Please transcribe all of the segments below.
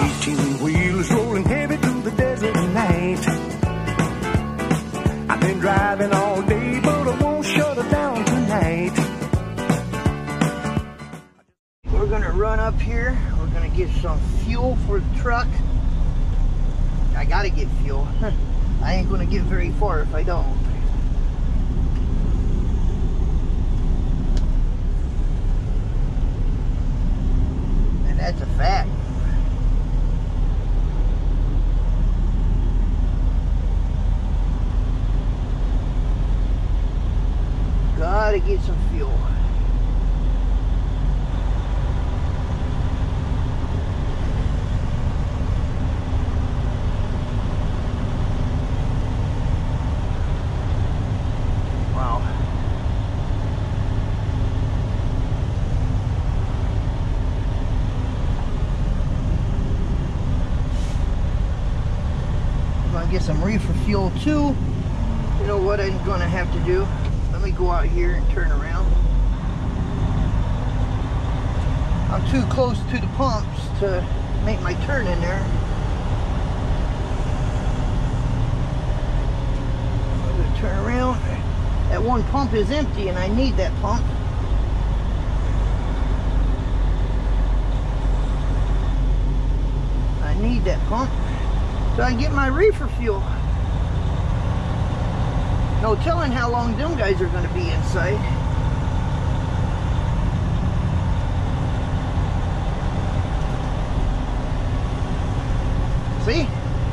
18 wheels rolling heavy through the desert night. I've been driving all day, but I won't shut her down tonight. We're gonna run up here. We're gonna get some fuel for the truck. I gotta get fuel. I ain't gonna get very far if I don't. And that's a fact. Gotta get some fuel. Wow. I'm gonna get some reefer fuel too. You know what I'm gonna have to do? Let me go out here and turn around. I'm too close to the pumps to make my turn in there. I'm gonna turn around. That one pump is empty and I need that pump. I need that pump so I can get my reefer fuel. No telling how long them guys are going to be inside. See?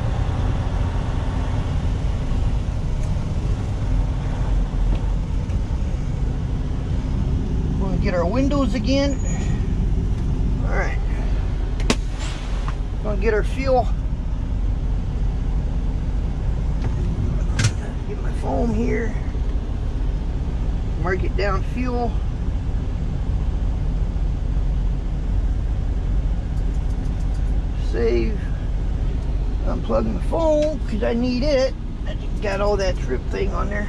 We're going to get our windows again. Alright. Going to get our fuel. Foam here, mark it down fuel, save, unplugging the foam because I need it. I just got all that trip thing on there.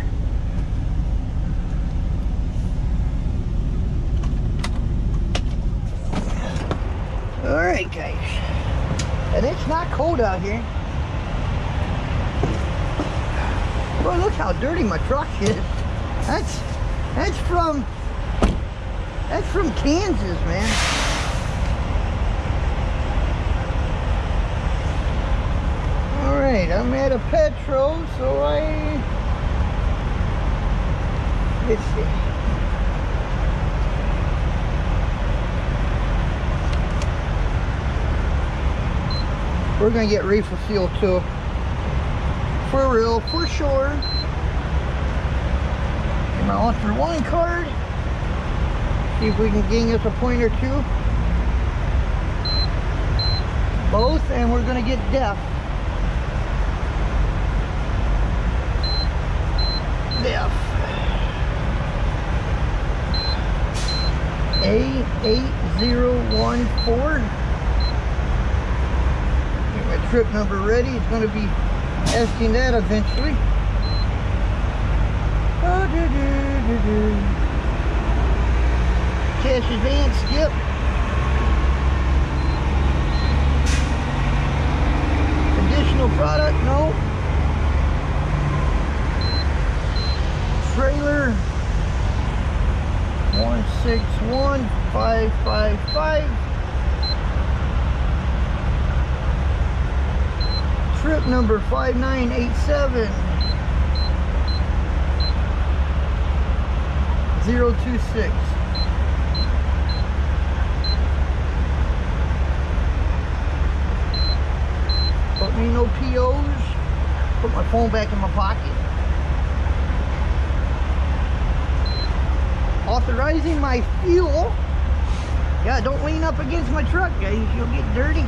Alright guys, and it's not cold out here. Boy, look how dirty my truck is. That's from Kansas, man. All right, I'm at a Petro, so let's see. We're gonna get reefer fuel too. For real, for sure. Get my Ultra One card. See if we can gain us a point or two. Both, and we're gonna get DEF. DEF. A8014. Get my trip number ready. It's gonna be asking that eventually. Cash advance, skip. Additional product, no. Trailer 161555. Trip number 5987 026. Put me no POs. Put my phone back in my pocket. Authorizing my fuel. Yeah, don't lean up against my truck, guys. You'll get dirty.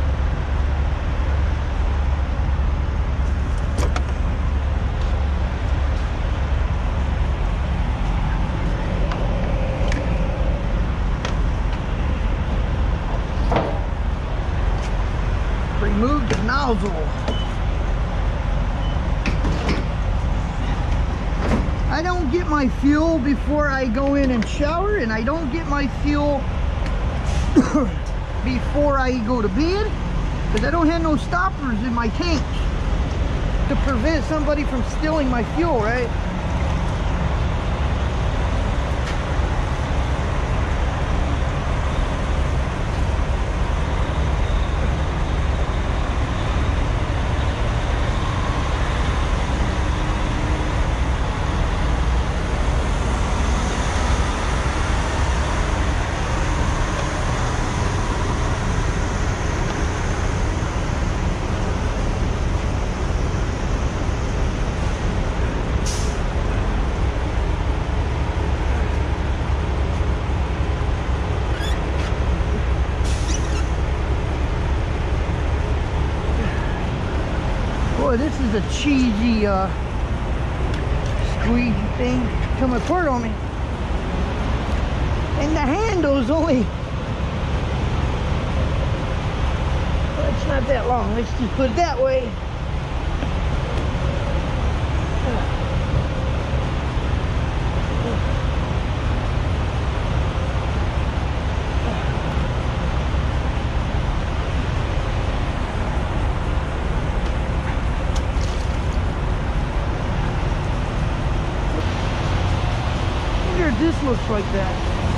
Remove the nozzle. I don't get my fuel before I go in and shower, and I don't get my fuel before I go to bed. because I don't have no stoppers in my tank to prevent somebody from stealing my fuel, right? Boy, this is a cheesy squeegee thing coming apart on me. And the handle's only, well, it's not that long. Let's just put it that way. This looks like that.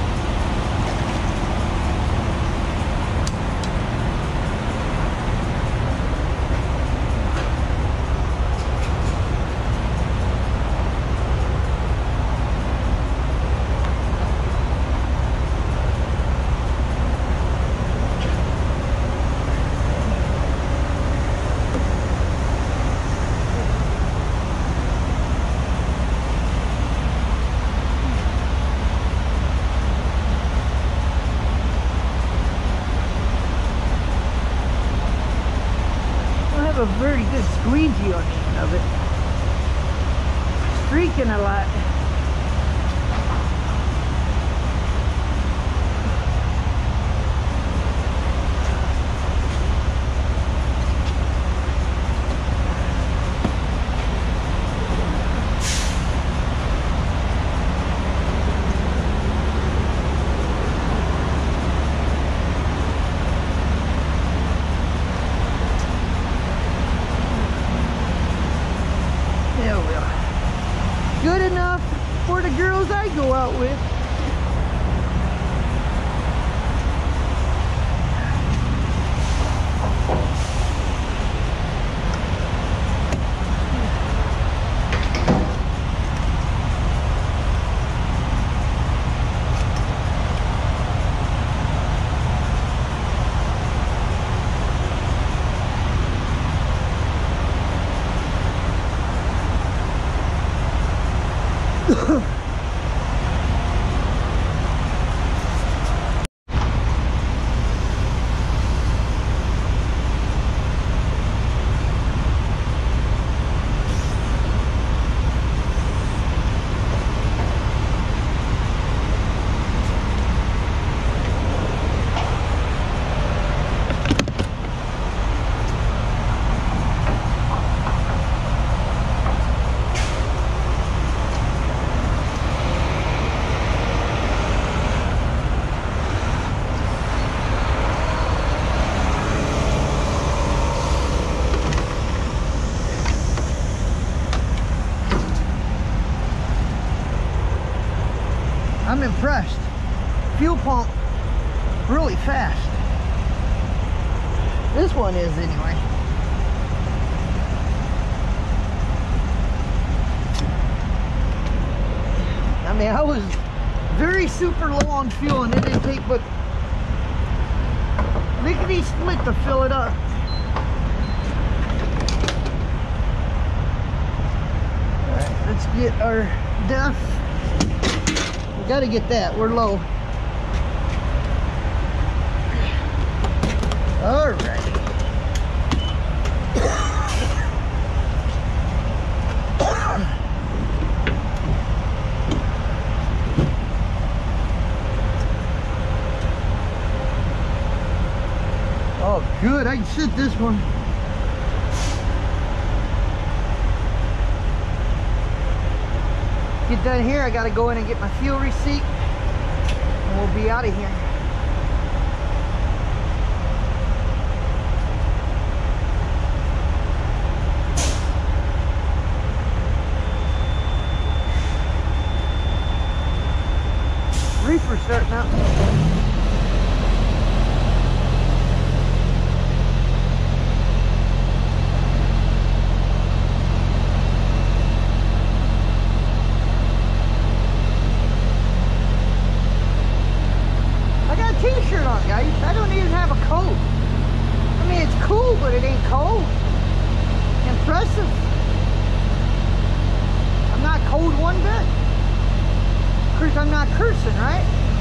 A very good squeegee on the end of it. Streaking a lot. Good enough for the girls I go out with. I'm impressed. Fuel pump really fast. This one is anyway. I mean, I was very super low on fuel and it didn't take but lickety split to fill it up. Alright, let's get our DEF. We gotta get that, we're low. Alright. Oh, good, I can sit this one. Get done here, I gotta go in and get my fuel receipt, and we'll be out of here. it ain't cold. Impressive. I'm not cold one bit. Of course, I'm not cursing, right?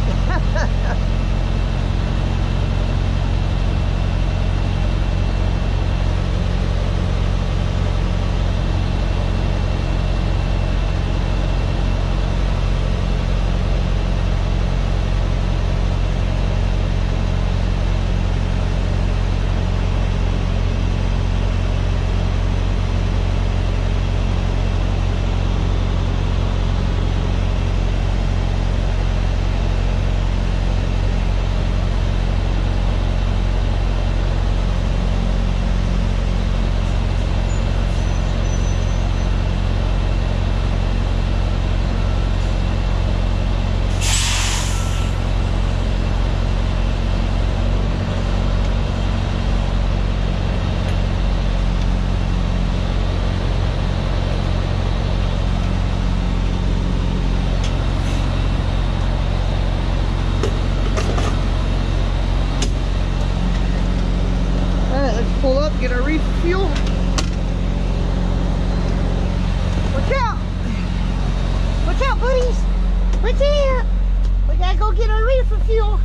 Pull up, get our refuel. Watch out! Watch out, buddies! Watch out! We gotta go get our refuel.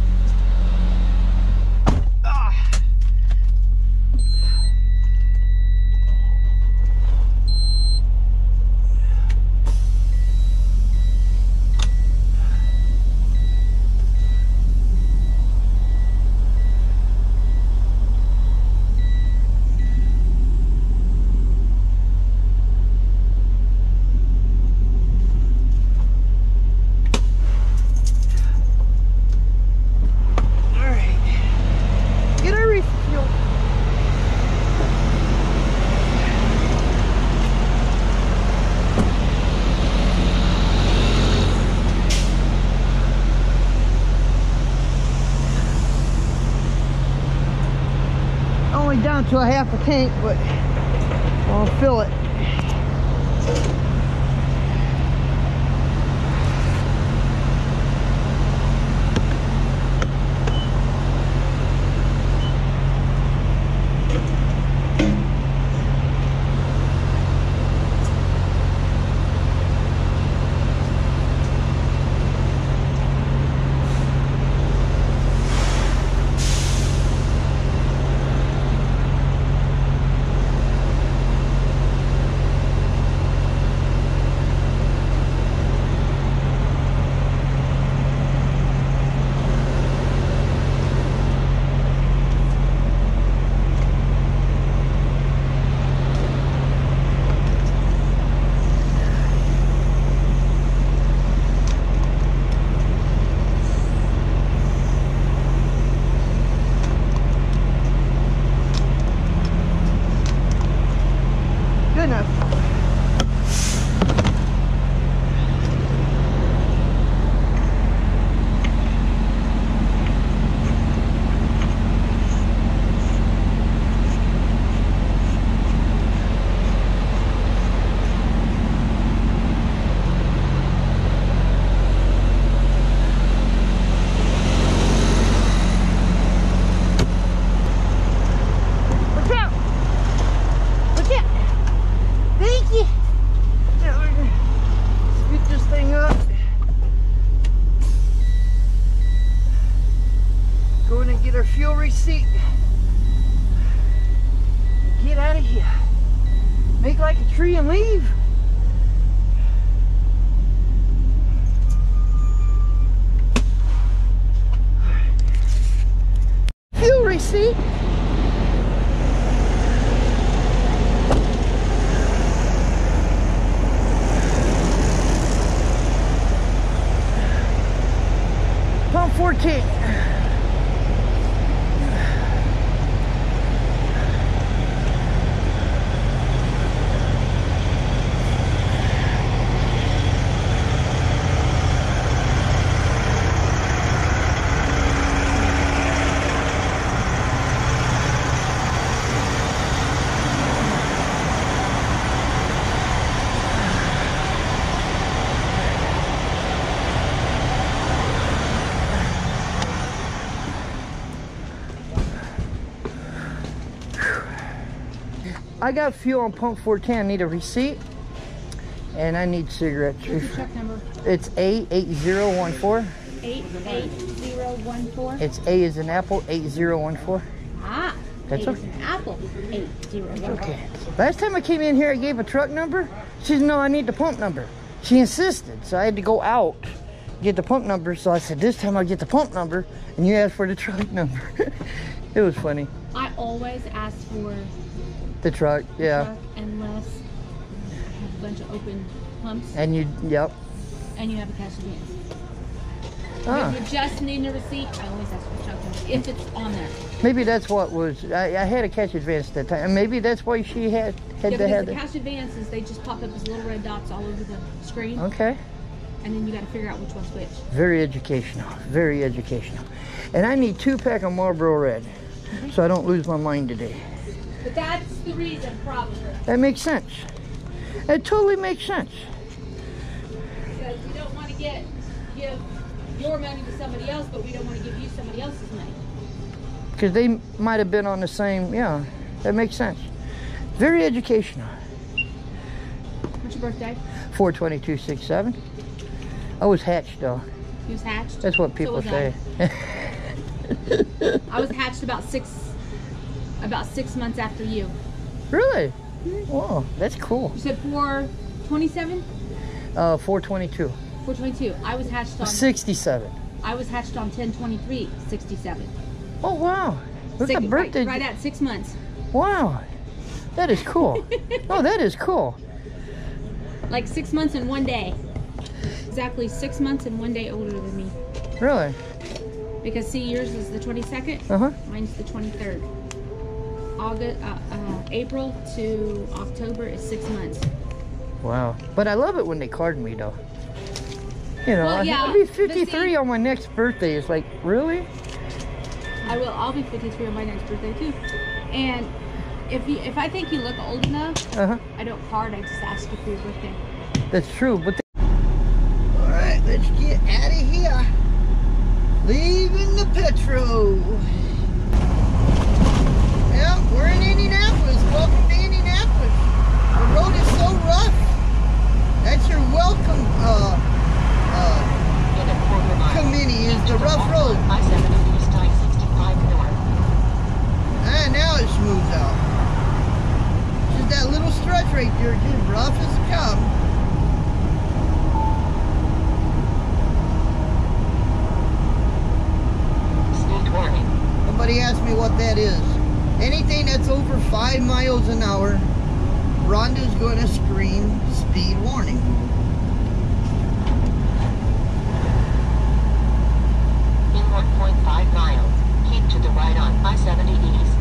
Down to a half a tank, but I'll fill it. Fuel receipt. Get out of here. Make like a tree and leave. Fuel receipt. Pump 14. I got fuel on pump 410. I need a receipt. And I need cigarettes. What's your check number? It's A8014. 88014. It's A as in apple, 8014. Ah, That's A okay. as in apple. 801. Okay. Last time I came in here, I gave a truck number. She said, no, I need the pump number. She insisted, so I had to go out, get the pump number. So I said, this time I'll get the pump number, and you asked for the truck number. It was funny. I always ask for The truck, yeah. truck unless I have a bunch of open pumps And you, yep. and you have a cash advance. Ah, If you just need a receipt, I always ask for the truck number if it's on there. maybe that's what was, I had a cash advance that time. And maybe that's why she had Yeah, to because have the it. cash advances, they just pop up as little red dots all over the screen, Okay. and then you got to figure out which one's which. Very educational. Very educational. And I need 2-pack of Marlboro Red, so I don't lose my mind today. But that's the reason, probably. That makes sense. It totally makes sense. Because we don't want to give your money to somebody else, but we don't want to give you somebody else's money. Because they might have been on the same, yeah, that makes sense. Very educational. What's your birthday? 4/22/67. I was hatched though. You was hatched? That's what So people was say. I was hatched about six months after you. Really? Whoa, that's cool. You said 4/27? 4/22. 4/22. I was hatched on 67. I was hatched on 10/23/67. Oh wow. Look at birthday. Right at 6 months. Wow. That is cool. Oh, that is cool. Like 6 months and 1 day. Exactly 6 months and 1 day older than me. Really? Because see, yours is the 22nd. Uh-huh. Mine's the 23rd. April to October is 6 months. Wow. But I love it when they card me though. You know, Well, yeah, I'll be but 53 see- on my next birthday. It's like, really? I'll be 53 on my next birthday too. And if I think you look old enough, Uh-huh. I don't card. I just ask you for your birthday. That's true, but all right, let's get out of here. Leaving the Petro. Yeah, we're in Indianapolis. Welcome to Indianapolis. The road is so rough. That's your welcome committee is the rough road. And now it smooths out. Just that little stretch right there, just rough as a cow. Somebody asked me what that is. Anything that's over 5 miles an hour, Rhonda's going to scream speed warning. In 1.5 miles, keep to the right on I-70 East.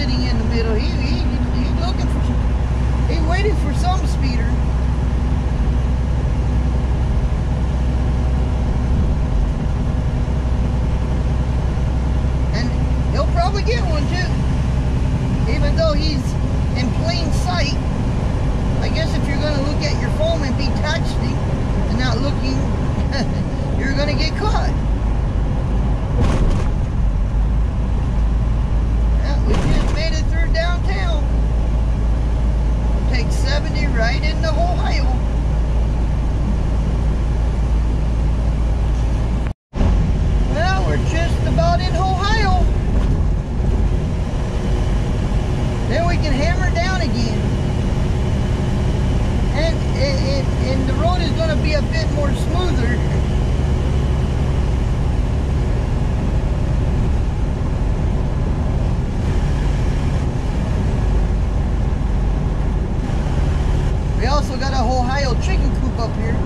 sitting in the middle. He's looking for, he's waiting for some speeder. And he'll probably get one too. Even though he's in plain sight. I guess if you're going to look at your phone and be texting and not looking, you're going to get caught. We just made it through downtown. Take 70 right into Ohio. Well, we're just about in Ohio. Then we can hammer down again. And the road is going to be a bit more smoother. We also got a Ohio chicken coop up here.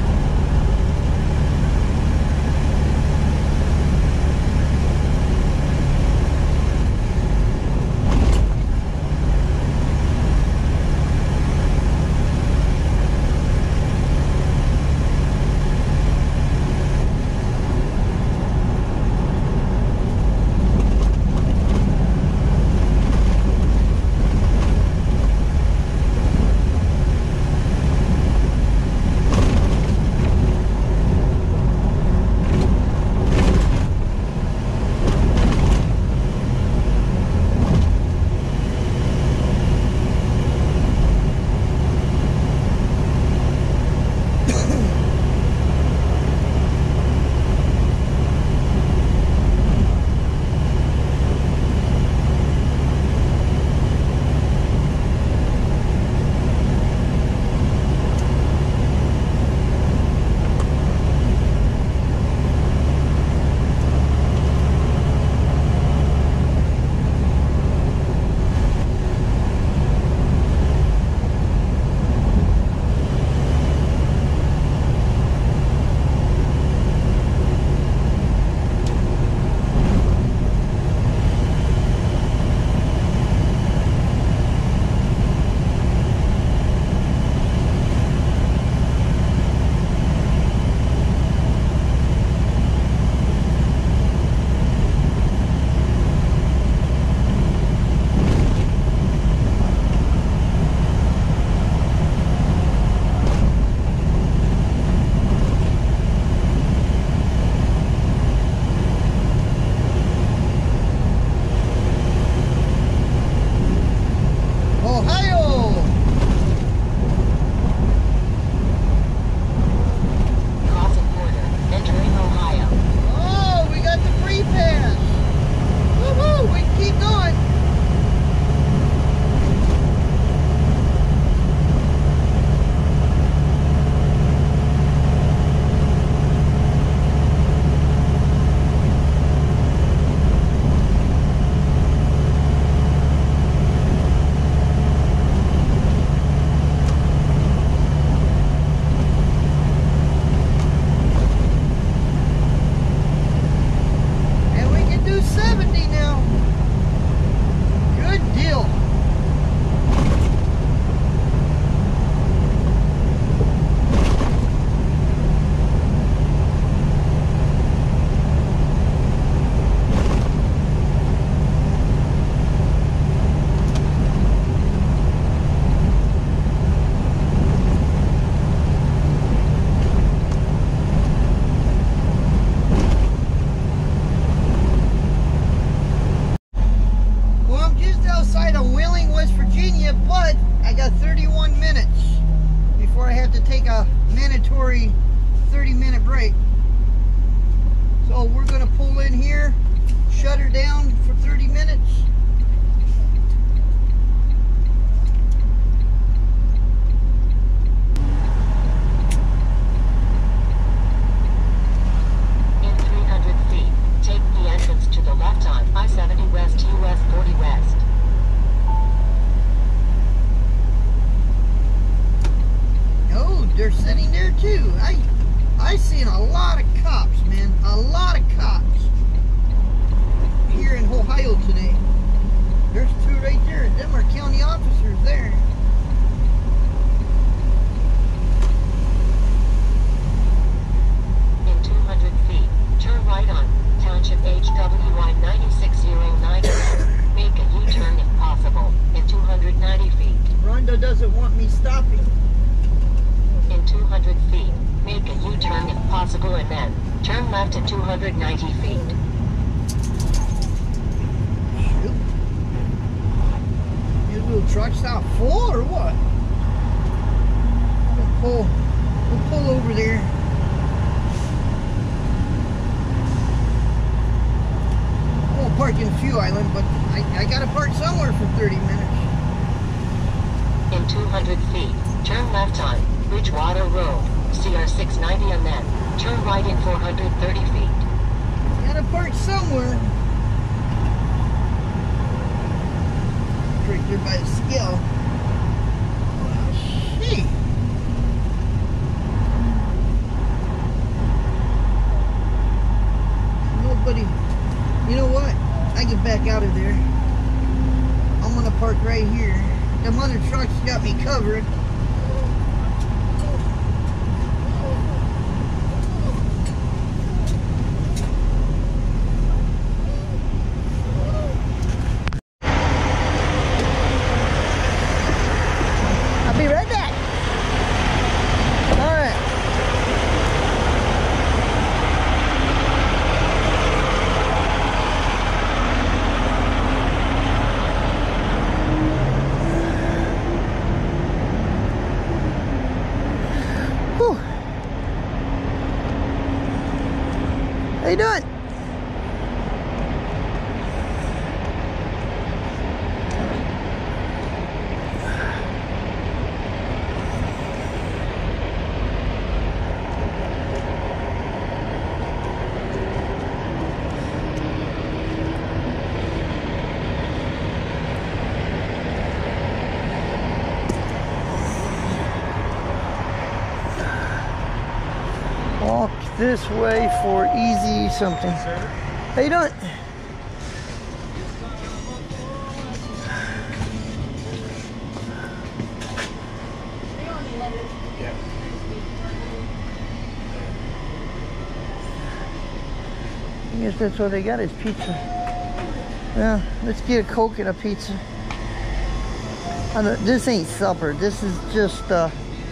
mandatory 30-minute break. So we're going to pull in here, shut her down for 30 minutes. In 300 feet, take the entrance to the left on I-70 West US 40 West. Oh, they're sitting there too. I seen a lot of cops, man. A lot of cops here in Ohio today. possible and then turn left at 290 feet. Shoot. Your little truck's not full or what? We'll pull over there. I won't park in Few Island, but I gotta park somewhere for 30 minutes. In 200 feet, turn left on Bridgewater Road, CR 690 and then turn right in 430 feet. Gotta park somewhere. Right there by the scale. Gee. Nobody. You know what? I get back out of there. I'm gonna park right here. Them other trucks got me covered. I'll be right back. All right. Whew. How you doing? Walk this way for easy something. How you doing? I guess that's what they got is pizza. Yeah, let's get a Coke and a pizza. This ain't supper. This is just a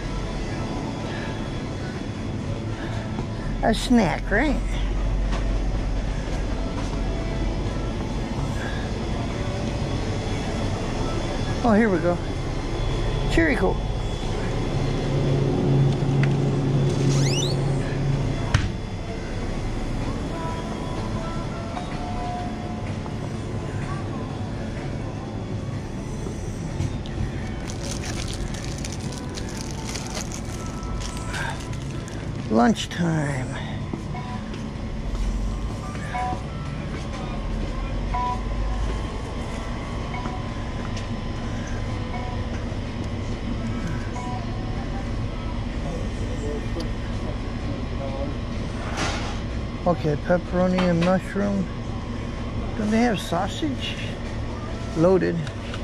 snack, right? Oh, here we go. Cherry Coke. Lunchtime. Okay, pepperoni and mushroom. Don't they have sausage? Loaded.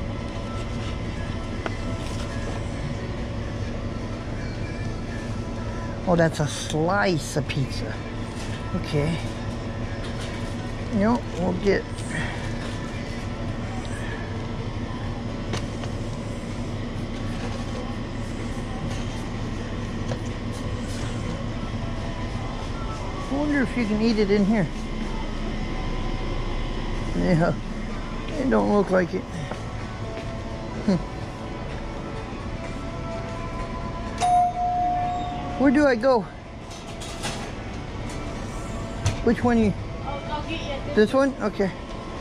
Oh, that's a slice of pizza. Okay. No, we'll get... I wonder if you can eat it in here. Yeah, it don't look like it. Where do I go? Which one you? I'll get you. This one? Okay.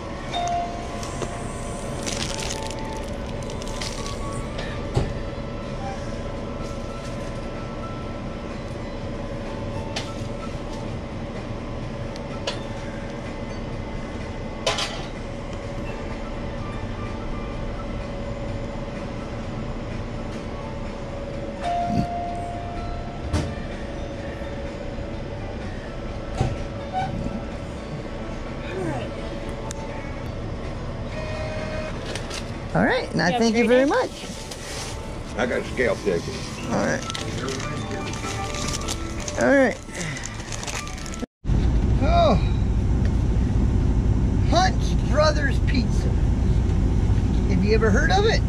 All right, and I thank you very much. I got a scale ticket. All right. All right. Oh, Hunt's Brothers Pizza. Have you ever heard of it?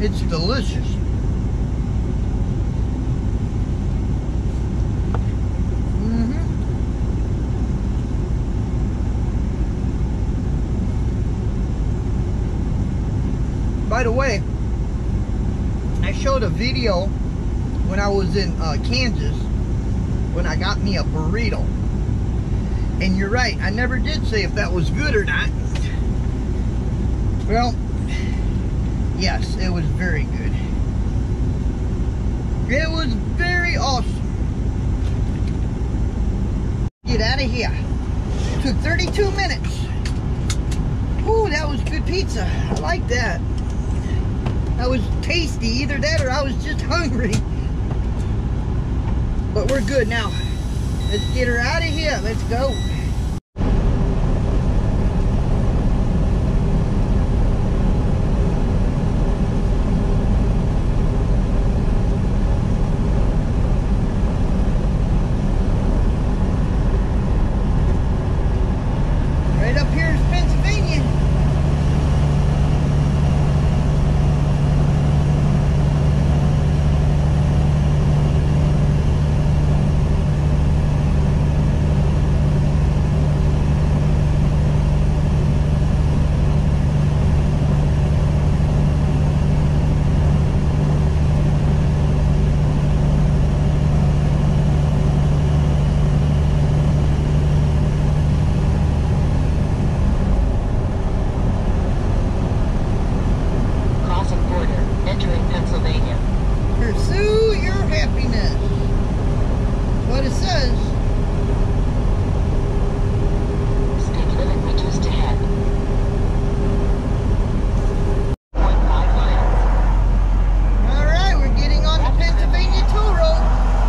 It's delicious. By the way, I showed a video when I was in Kansas when I got me a burrito. And you're right, I never did say if that was good or not. Well, yes, it was very good. It was very awesome. Get out of here. It took 32 minutes. Ooh, that was good pizza. I like that. That was tasty. Either that or I was just hungry. But we're good now. Let's get her out of here. Let's go. Right up here is Pennsylvania. Pursue your happiness. What it says. Speed limit reduced ahead. 0.5 miles. Alright, we're getting on the Pennsylvania toll road.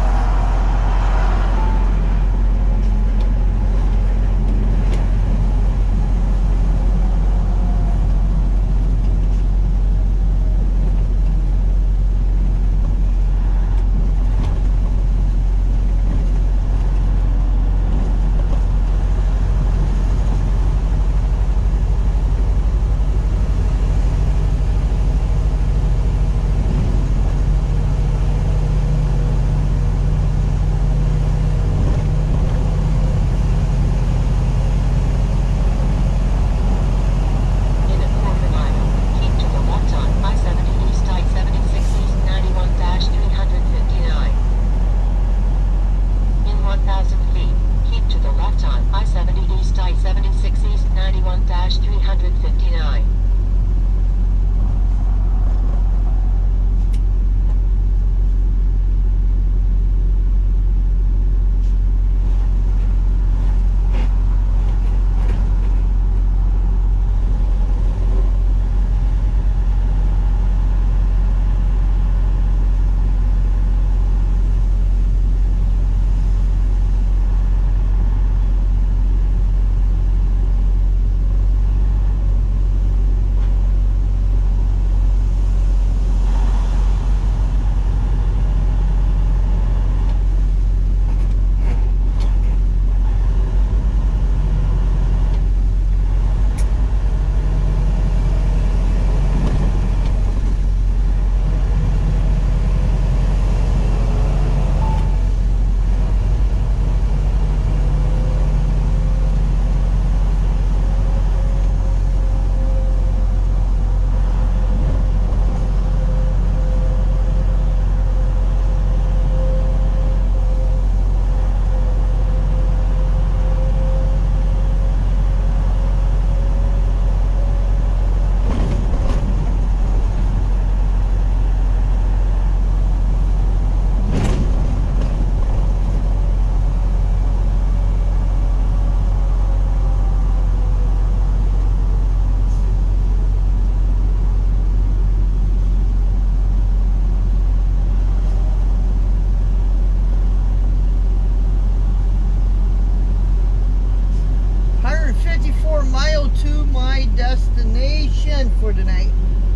To my destination for tonight.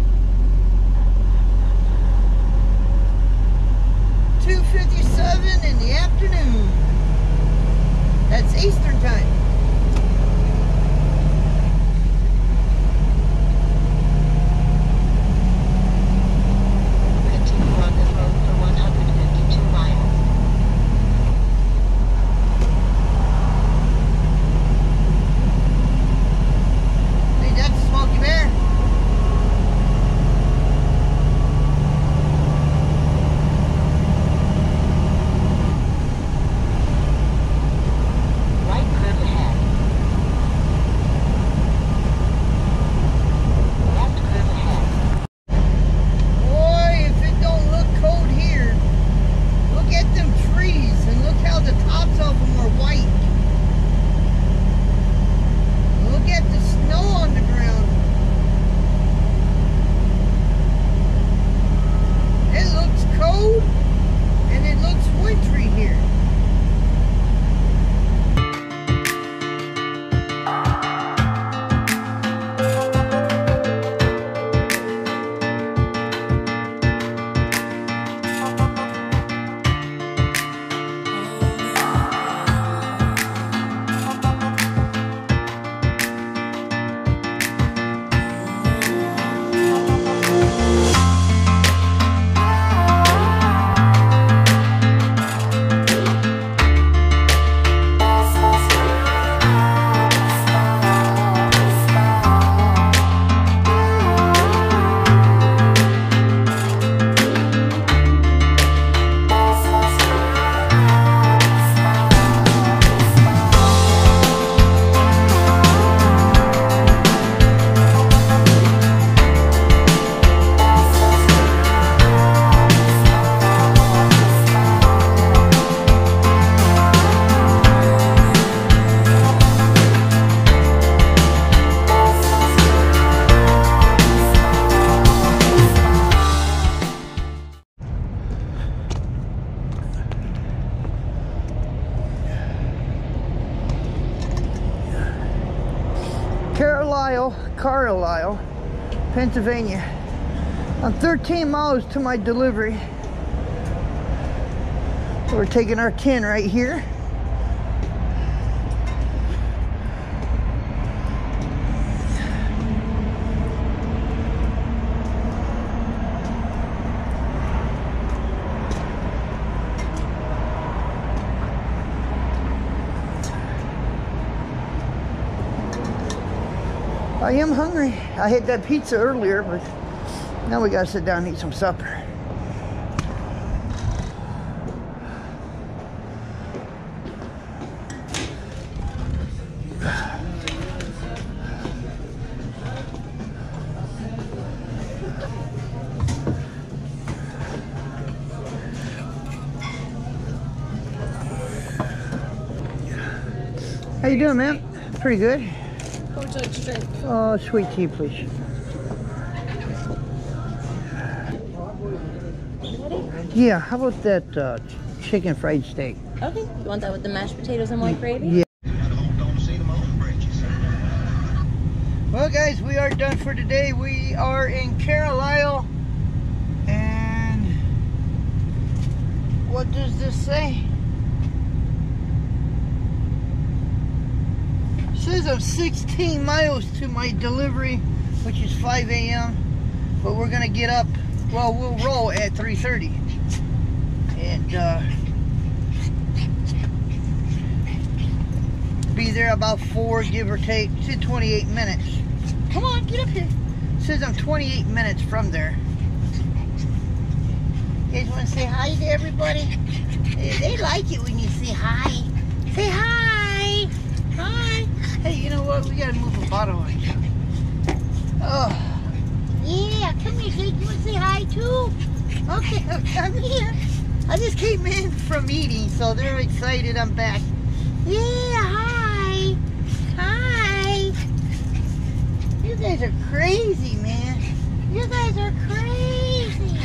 2:57 in the afternoon. That's Eastern time. Carlisle, Pennsylvania. I'm 13 miles to my delivery. So we're taking our 10 right here. I am hungry. I had that pizza earlier, but now we gotta sit down and eat some supper. How you doing, man? Pretty good. What would you like to drink? Oh, sweet tea, please. Yeah, how about that chicken fried steak? Okay, you want that with the mashed potatoes and white gravy? Yeah. Well, guys, we are done for today. We are in Carlisle, and what does this say? It says I'm 16 miles to my delivery, which is 5 a.m. But we're gonna get up. Well, we'll roll at 3:30, and be there about 4, give or take. It said 28 minutes. Come on, get up here. It says I'm 28 minutes from there. You guys want to say hi to everybody? They like it when you say hi. Say hi. Hi. Hey, you know what? We gotta move a bottle on you. Oh. Yeah, come here, Jake. You want to say hi too? Okay, I'm here. I just came in from eating, so they're excited I'm back. Yeah, hi. Hi. You guys are crazy, man. You guys are crazy.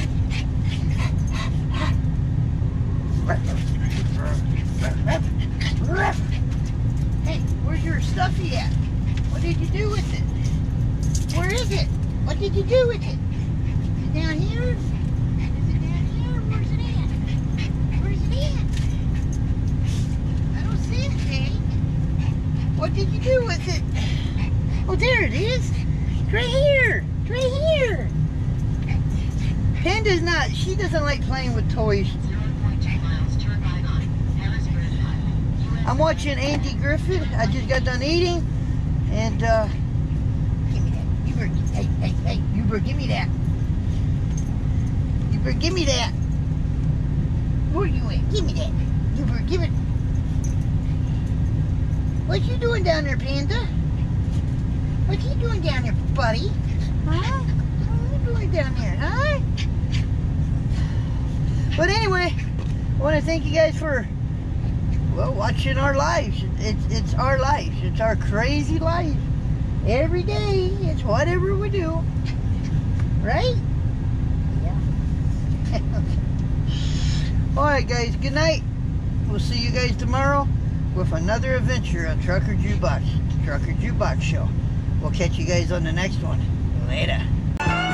Hey, where's your stuffy at? What did you do with it? Where is it? What did you do with it? Is it down here? Is it down here? Where's it at? Where's it at? I don't see it, Jay. What did you do with it? Oh, there it is. It's right here. It's right here. Panda's not, she doesn't like playing with toys. 0.2 miles, turn right on Harrisburg Highway. I'm watching Andy Griffith. I just got done eating, and give me that. Hubert, hey, Hubert, give me that. Hubert, give me that. Where you at? Give me that. Hubert, give it. What you doing down there, Panda? What you doing down there, buddy? Huh? What you doing down there, huh? But anyway, I want to thank you guys for, well, watching our lives. It's our lives. It's our crazy life. Every day, it's whatever we do. Right? Yeah. Alright, guys, good night. We'll see you guys tomorrow with another adventure on Trucker Jukebox Show. We'll catch you guys on the next one. Later.